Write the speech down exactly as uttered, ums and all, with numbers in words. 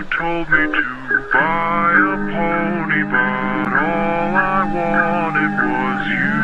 told me to buy a pony, but all I wanted was you.